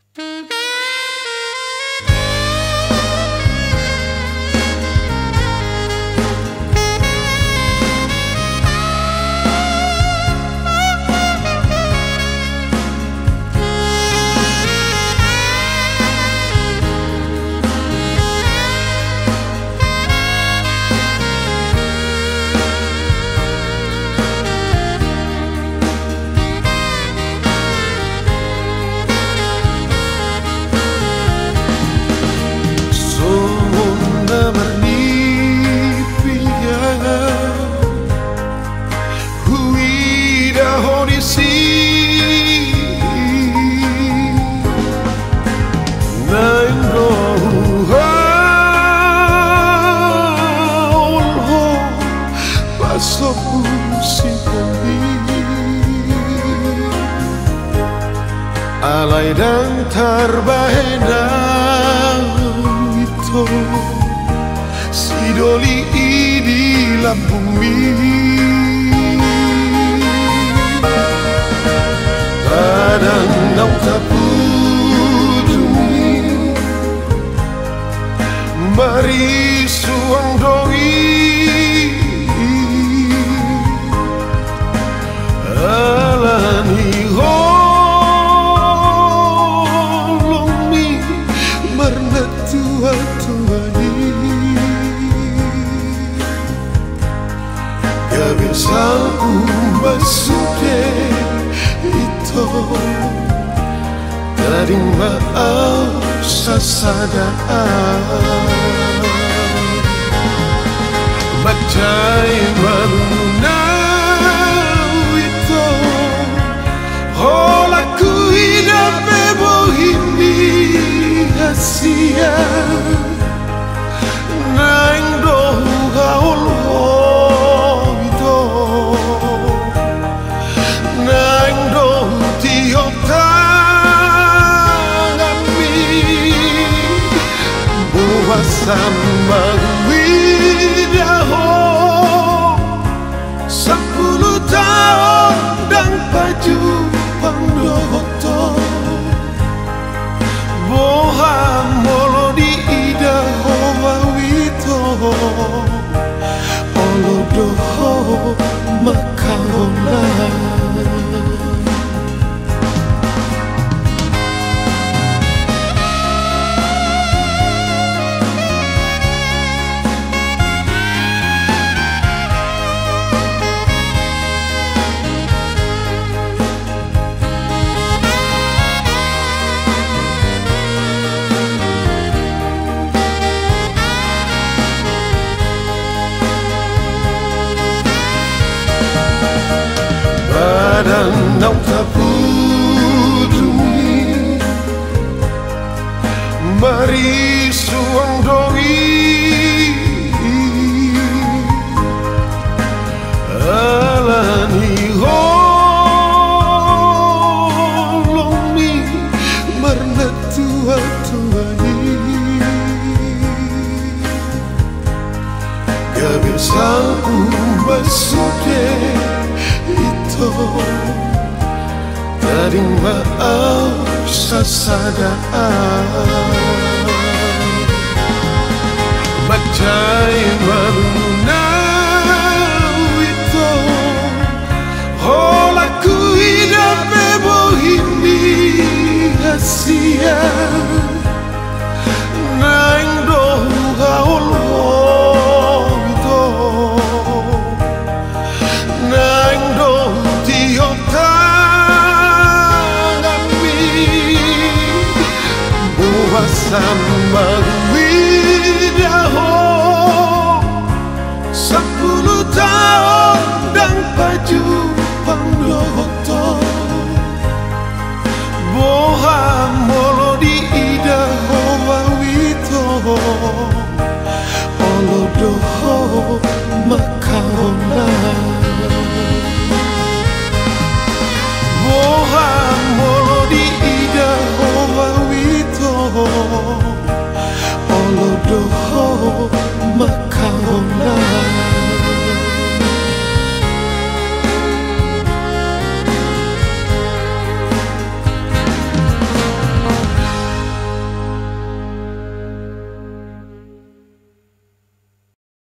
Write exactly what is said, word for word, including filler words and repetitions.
Alay dan terbahena itu si doli di bumi padang nau tapudumi mari suang doi alani ho Salku basude itu dari maaf sasadaan bacai maruna itu holaku hidup bebo ini hasia naing dohu gaul sama widaho sepuluh tahun dan baju pangdoto boha molo di idaho wawito olodoho makarona dan nau tapudumi mari suang doi alani holomi marna tua-tuani gabisaku basude dari maaf sasadaan bacai maruna itu holaku hidup bebo ini hasia naing dohu gaul sama